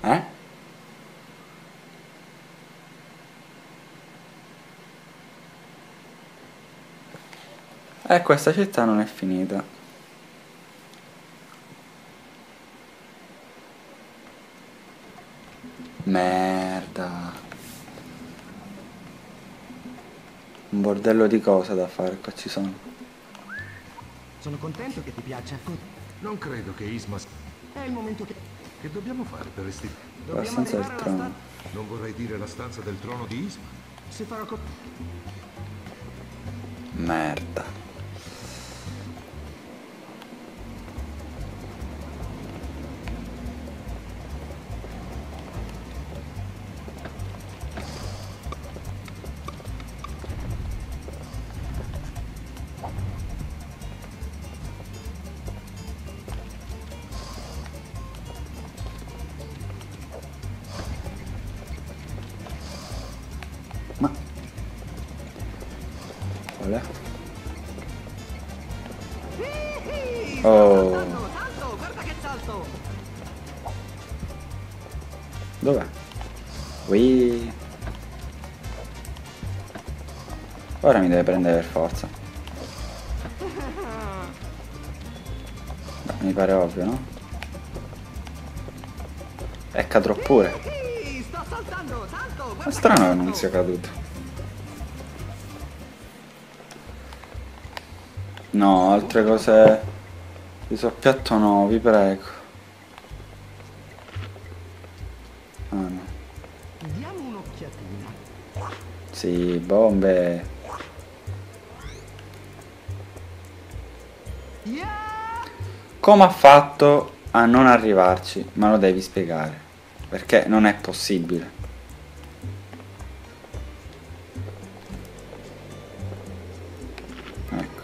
Eh? Questa città non è finita. Merda. Un bordello di cose da fare qua ci sono. Sono contento che ti piaccia. Non credo che Ismas... È il momento che... Che dobbiamo fare per restituire? La Dobbiamo stanza del arrivare alla trono. Non vorrei dire la stanza del trono di Isma. Se farò Merda. Ma... Olè. Oh. Salto, guarda che salto! Dov'è? Qui. Ora mi deve prendere per forza. Beh, mi pare ovvio, no? E cadrò pure. Sto saltando, salto! È strano che non sia caduto. No, altre cose di soppiatto no, vi prego. Ah no. Diamo un'occhiatina. Sì, bombe. Yeah! Come ha fatto a non arrivarci? Me lo devi spiegare. Perché non è possibile. Ecco.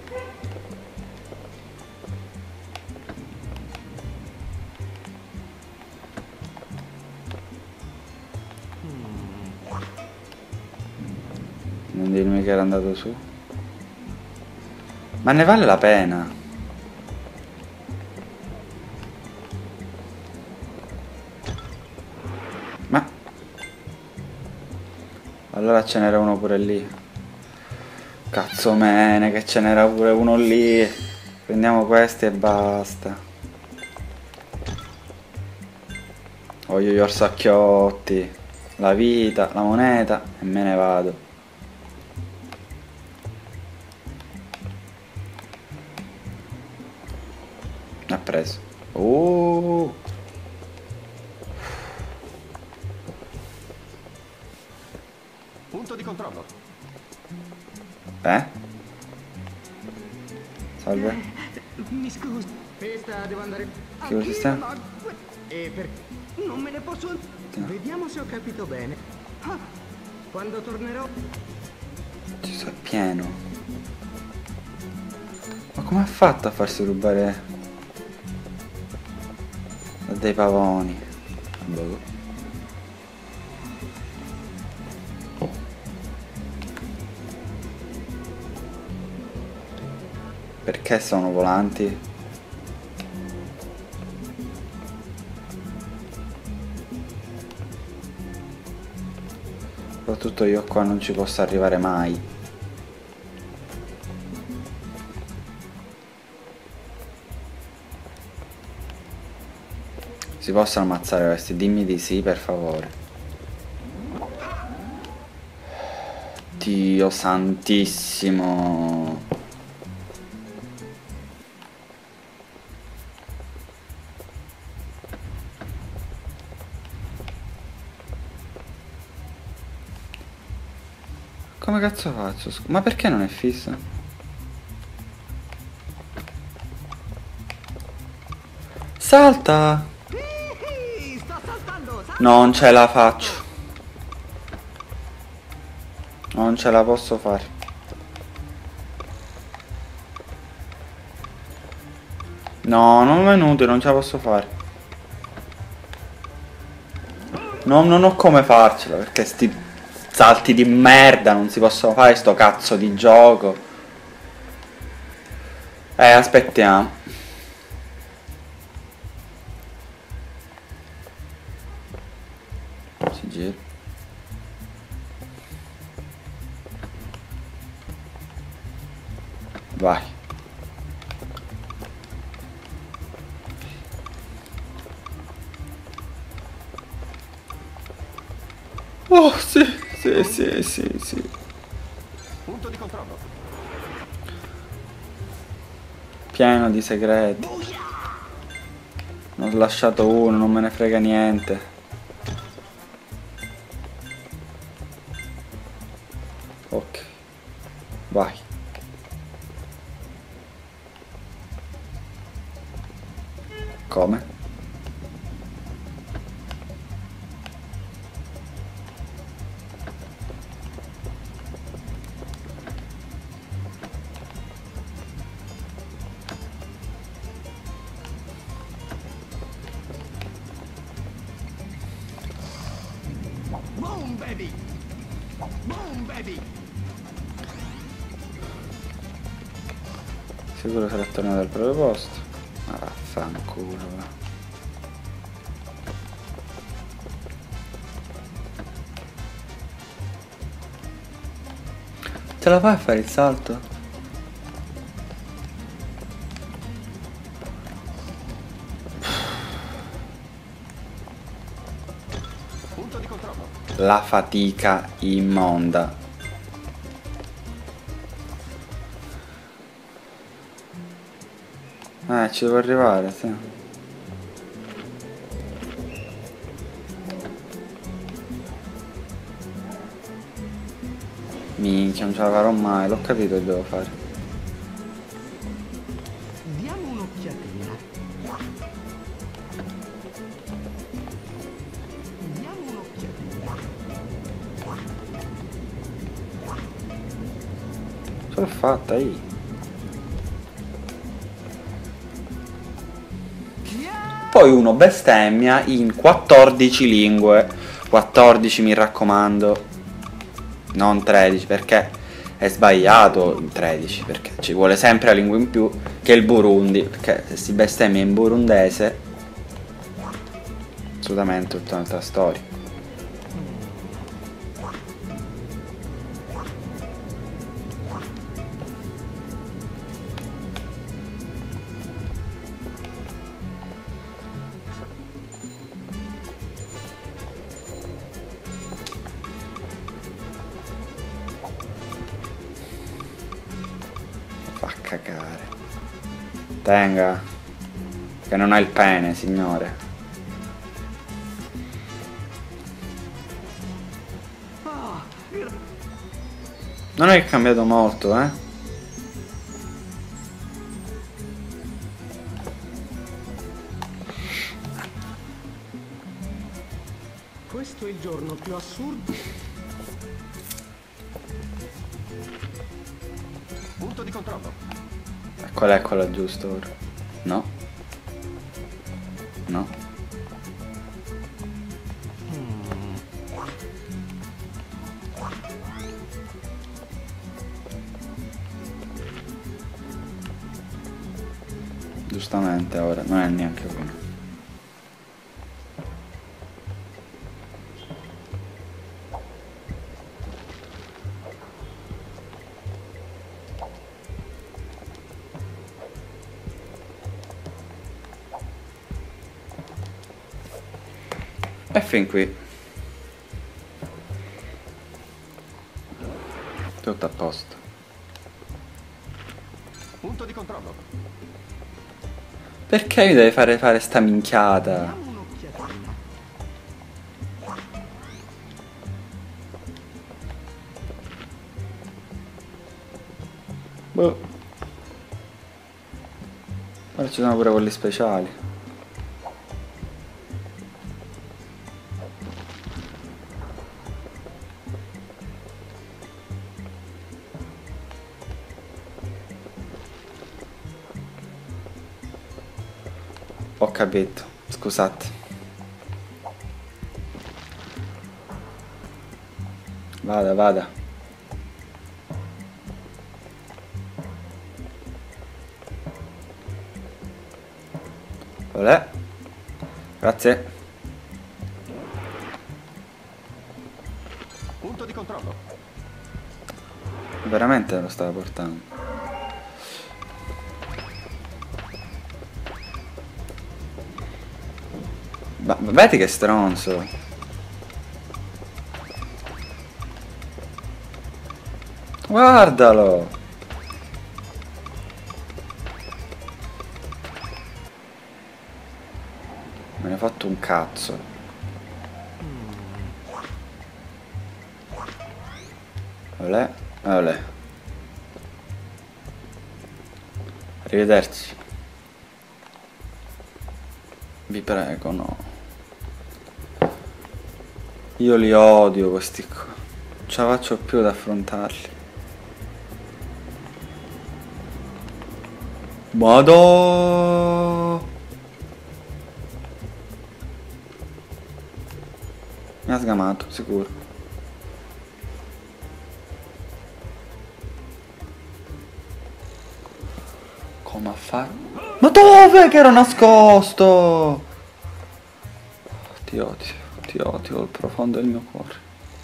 Non dirmi che era andato su. Ma ne vale la pena. Ma... Allora ce n'era uno pure lì. Cazzo mene, che ce n'era pure uno lì. Prendiamo questi e basta. Voglio gli orsacchiotti, la vita, la moneta e me ne vado. Ha preso. Punto di controllo. Salve. Mi scusi. Questa devo andare... Che cosa sta? E per... Non me ne posso... Vediamo se ho capito bene. Ah, quando tornerò... Ci sono pieno. Ma come ha fatto a farsi rubare da dei pavoni? Boh. Perché sono volanti? Soprattutto io qua non ci posso arrivare mai. Si possono ammazzare questi? Dimmi di sì, per favore. Dio santissimo. Come cazzo faccio? Ma perché non è fissa? Salta! Sto saltando, salto! Non ce la faccio. Non ce la posso fare. No, non è inutile, non ce la posso fare. No, non ho come farcela, perché sti salti di merda non si possono fare sto cazzo di gioco. Aspettiamo. Oh, sì, sì, sì, sì, sì. Punto di controllo. Pieno di segreti. Non ho lasciato uno, non me ne frega niente. Ok. Vai. Come? Boom, baby! Boom, baby! Sicuro sarà tornato al proprio posto. Ma vaffanculo, va. Ce la fai a fare il salto? Punto di controllo. La fatica immonda. Ci devo arrivare, sì. Minchia, non ce la farò mai, l'ho capito che devo fare. Diamo un'occhiatina. Diamo un'occhiatina. Ce l'ho fatta io. Poi uno bestemmia in 14 lingue. 14 mi raccomando. Non 13 perché è sbagliato in 13 perché ci vuole sempre la lingua in più che il Burundi. Perché se si bestemmia in burundese assolutamente tutta un'altra storia. Fa cagare. Tenga. Che non ha il pene, signore. Non è cambiato molto, eh? Questo è il giorno più assurdo. Punto di controllo. E qual è quella giusta ora? No? No? Giustamente ora, non è neanche uno. E fin qui. Tutto a posto. Punto di controllo. Perché mi deve fare sta minchiata? Diamo un'occhiatina. Boh. Ora ci sono pure quelli speciali. Ho capito, scusate. Vada, vada. Olè. Grazie. Punto di controllo. Veramente lo stava portando. Ma vedi che stronzo. Guardalo! Me ne ho fatto un cazzo. Olè, olè. Arrivederci. Vi prego, no. Io li odio questi qua. Non ce la faccio più ad affrontarli. Madò! Mi ha sgamato, sicuro. Come a fare? Ma dove che ero nascosto? Ti odio al profondo del mio cuore.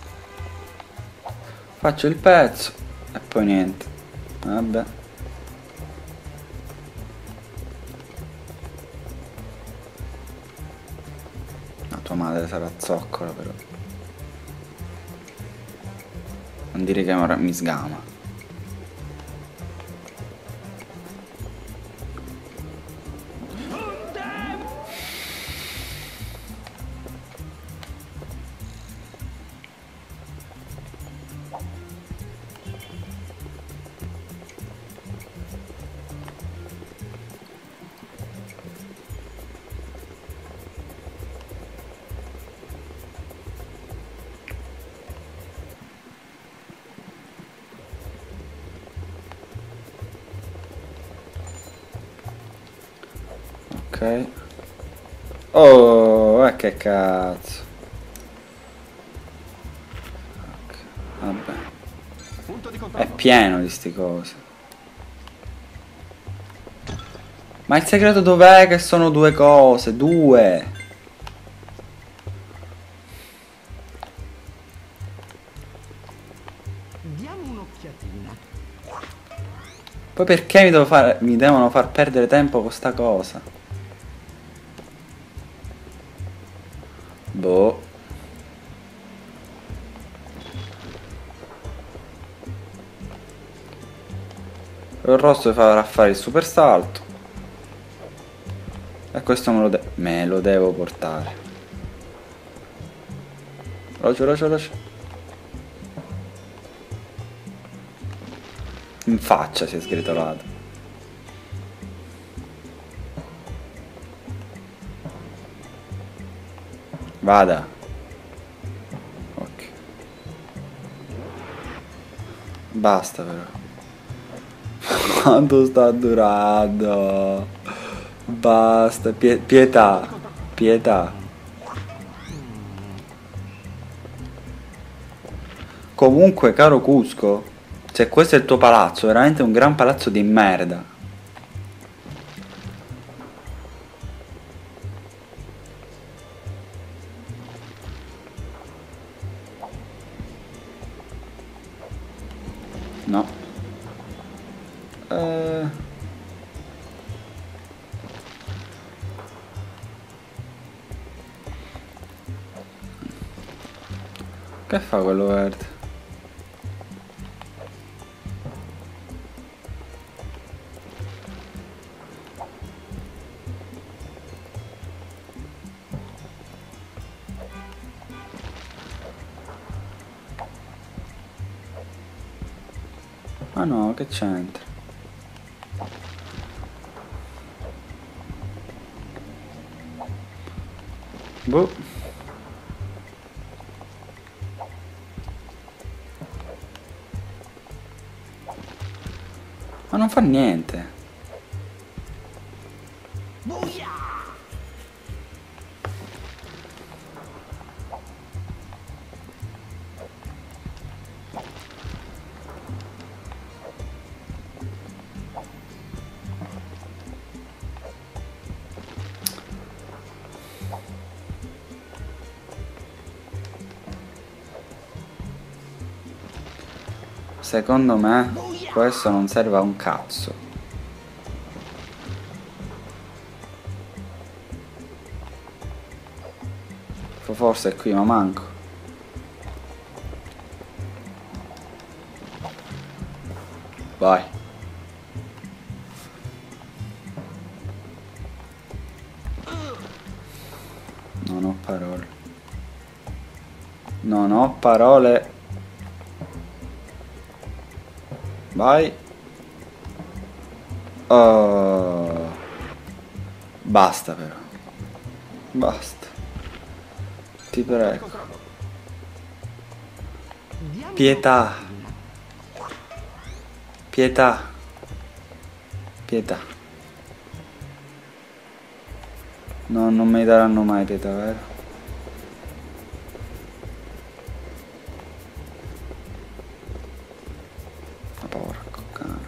Faccio il pezzo e poi niente. Vabbè. La tua madre sarà zoccola però. Non dire che ora mi sgama. Ok. Oh, che cazzo. Ok, vabbè. Punto di È controllo. pieno di sti cose. Ma il segreto dov'è che sono due cose? Due. Diamo un'occhiatina. Poi perché mi devono far perdere tempo con sta cosa? Boh. Il rosso farà fare il super salto. E questo me lo devo portare. Veloce. In faccia si è sgretolato. Vada. Ok. Basta però. Quanto sta durando? Basta. Pietà. Pietà. Comunque, caro Cusco, se questo è il tuo palazzo, veramente un gran palazzo di merda. No. Che fa quello verde? Ah no, che c'entra? Boh. Ma non fa niente. Secondo me questo non serve a un cazzo. Forse è qui, ma manco. Vai. Non ho parole. Non ho parole. Vai. Oh. Basta però. Basta. Ti prego. Controllo. Pietà. Pietà. Pietà. No, non mi daranno mai pietà, vero? Ma porco cane.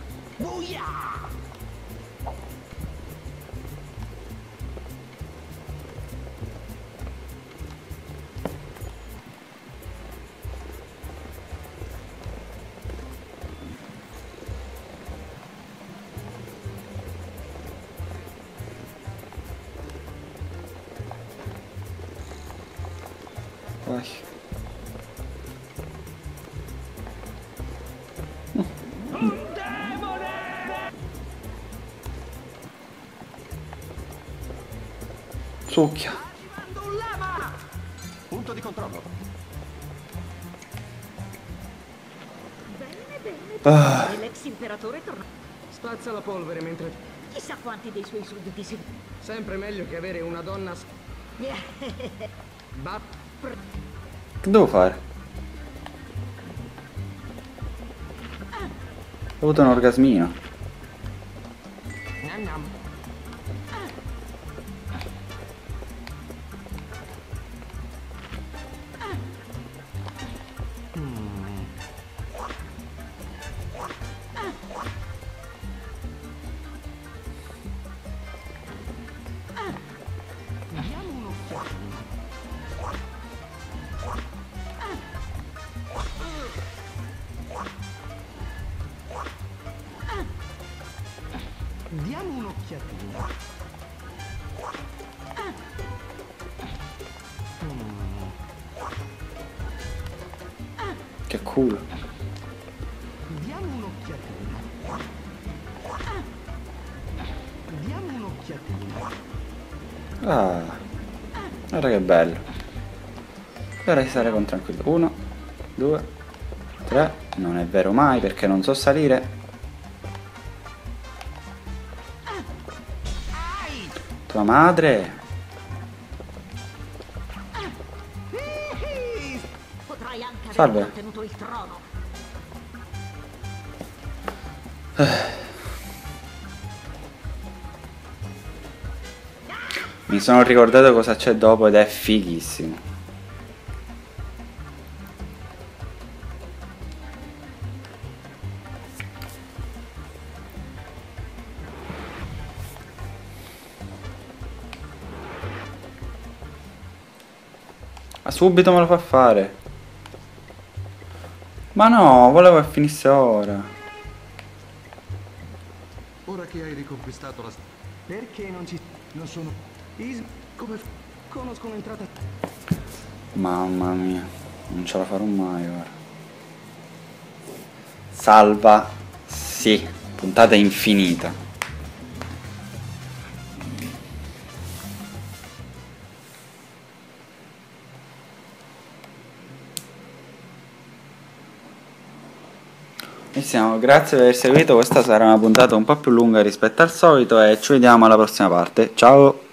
Vai. Succhia. Punto di controllo. Ah. L'ex imperatore torna. Spazza la polvere mentre... Chissà quanti dei suoi sudditi si... Sempre meglio che avere una donna... Che devo fare? Ho avuto un orgasmino. Nam nam. Diamo un'occhiatina. Che culo. Diamo un'occhiatina. Diamo un'occhiatina. Ah. Guarda che bello. Ora stare con tranquillo. 1, 2, 3. Non è vero mai perché non so salire. Tua madre. Potrai anche aver Salve. ottenuto il trono. Mi sono ricordato cosa c'è dopo ed è fighissimo. Ma subito me lo fa fare. Ma no, volevo che finisse ora. Ora che hai riconquistato la... Perché non ci... non sono... come... conosco un'entrata... Mamma mia, non ce la farò mai ora. Salva. Sì, puntata infinita. Grazie per aver seguito, questa sarà una puntata un po' più lunga rispetto al solito e ci vediamo alla prossima parte. Ciao!